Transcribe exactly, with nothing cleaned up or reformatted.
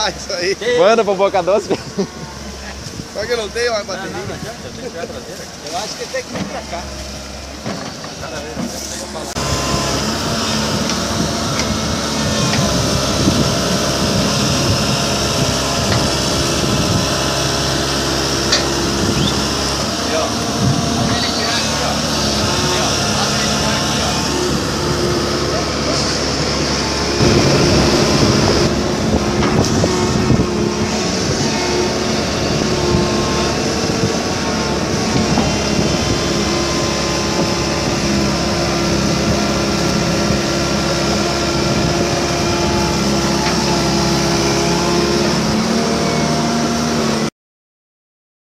Ah, isso aí. Manda pro Boca Doce. Só que eu não tenho uma bateria. Não, não adianta, eu tenho que tirar a traseira. Eu acho que tem que vir pra cá. Cada vez eu vou falar. Aqui, ó.